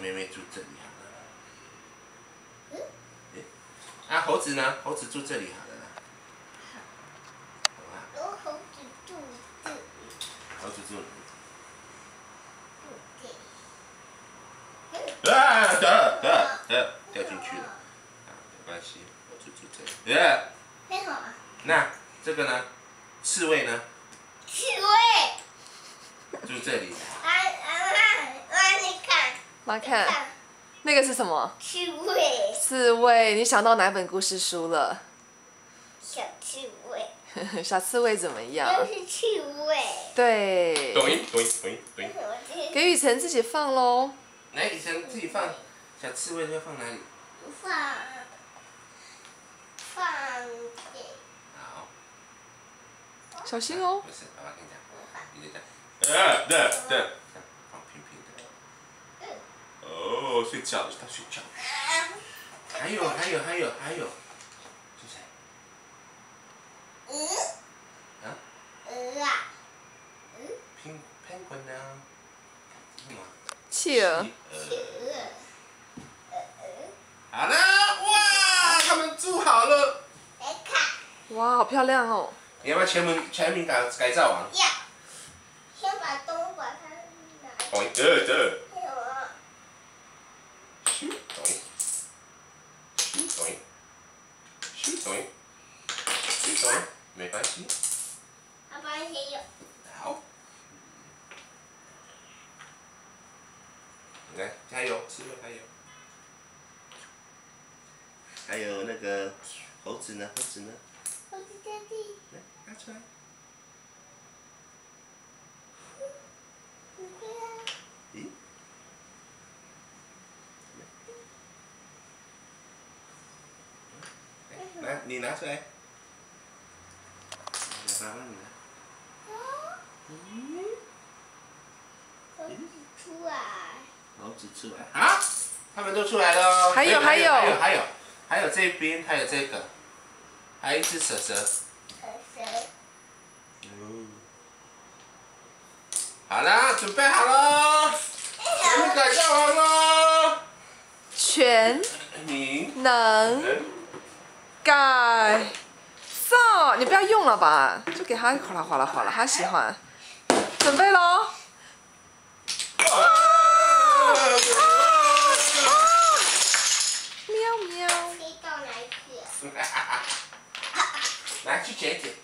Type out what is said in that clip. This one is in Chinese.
妹妹住这里好了。啊，猴子呢？猴子住这里好了啦。 有猴子住这里。 猴子住。 对。 啊！掉进去了。啊，没关系，猴子住这里。 为什么？ 那这个呢？刺猬呢？ 刺猬。 住这里。 妈，你看。 妈看，那个是什么？ 刺猬。 刺猬，你想到哪本故事书了？ 小刺猬。 小刺猬怎么样？ 又是刺猬。 对。 对。 给雨辰自己放喽。 来，雨辰自己放。小刺猬要放哪里？ 放给。 好。 小心哦。 不是，爸爸跟你讲，你就这样。对，放平平的。哦，睡觉，他睡觉。还有，是谁？ 鹅啊。 penguin 呢？什么？ 企鹅。 好了，哇，他们住好了。 来看。 哇，好漂亮哦！ 你要不要全民改造王？ 要。先把它拿。 哦，对。没关系。 爸爸也有。 好。来，加油，刺猬还有。还有那个猴子呢？ 猴子在地。 来，拿出来。咦？来，你拿出来。爸爸你拿。猴子出来。啊！他们都出来了。 还有这边，还有这个，还有一只蛇。好啦，准备好了，全民改造完了。 全能改造，你不要用了吧，就给他哗啦，他喜欢。准备喽！喵喵。 飞到哪去？ 来，去捡一捡。